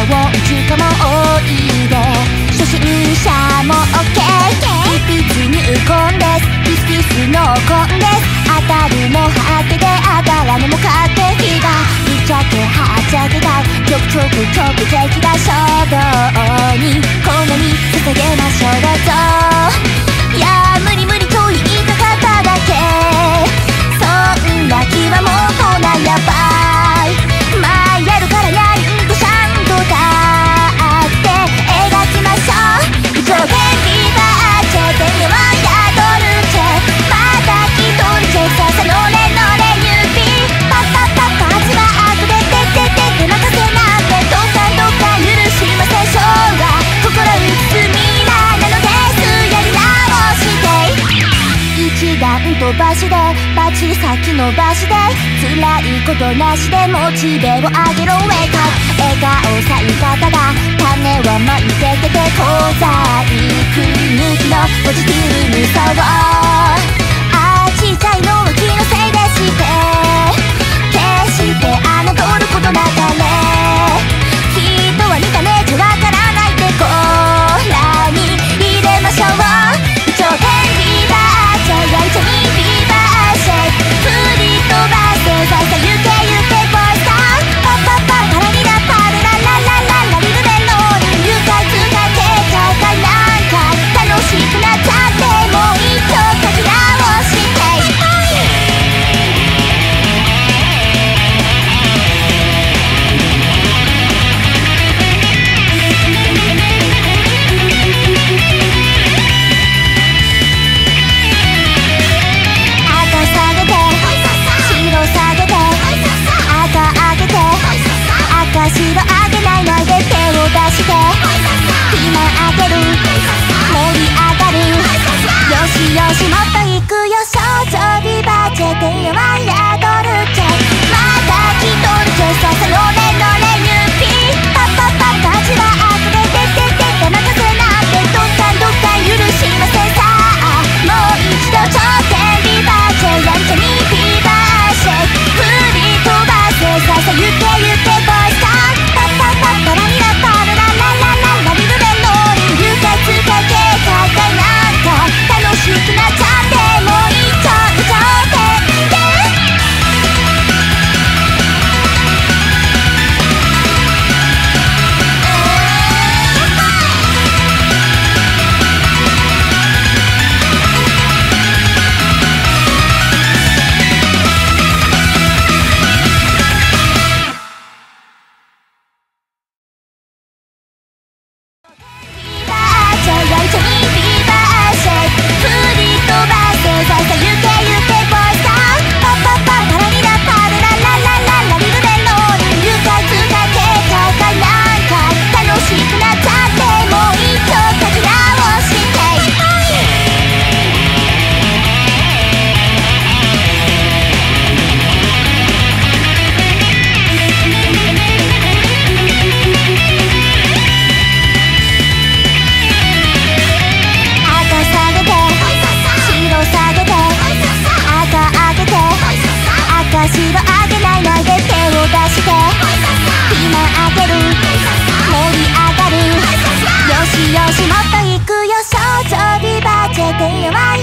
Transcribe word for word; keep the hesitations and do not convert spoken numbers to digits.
音痴かも多いで初心者も OK ピピツ入魂ですピスピス濃紺です当たるもはけで当たらぬも勝手日がぶっちゃけはっちゃけがちょくちょくちょく敵が衝動にこんなに捧げましょうどうぞいや無理無理と言いたかっただけそんな気はもうほなやばい前やるからにゃんとちゃんとだって描きましょう上限ビバーチェ天を宿るチェまた一人チェささのれのれ指パッパッパッパズは後でてててて任せなんてどっかどっか許しません将来心打つミラーなのですやり直して一段飛ばしでバチ先伸ばしで辛いことなしでモチベを上げろウェイク笑顔さ言い方が種はまいてけて功罪くり抜きのポジティブさをあちっちゃいのは気のせいでして決して侮ることなかれ人は見た目じゃわからないでこらに入れましょう頂点ビバーチェやんちゃにビバーシェイ振り飛ばせささゆけゆけボイスタウンパッパッパッパラリラパルラララララリルメロール愉快痛快警戒か何回楽しくなっちゃってもう一丁書き直して白上げないないで手を出してピーマン開ける盛り上がるよしよしもっといくよ少女ビバーチェ天を宿るチェまた一人チェささのれのれ指パッパッパッパチは後でてててて任せなんてどっかどっか許しませんさあもう一度頂点ビバーチェやんちゃにビバーシェイ振り飛ばせささゆけゆけボイスパラリラパルラララララリルメロール愉快痛快警戒かなんか楽しくなっちゃってもう一丁頂点で白上げないないで手を出してピーマン開ける盛り上がるよしよしもっといくよ少女ビバーチェ天を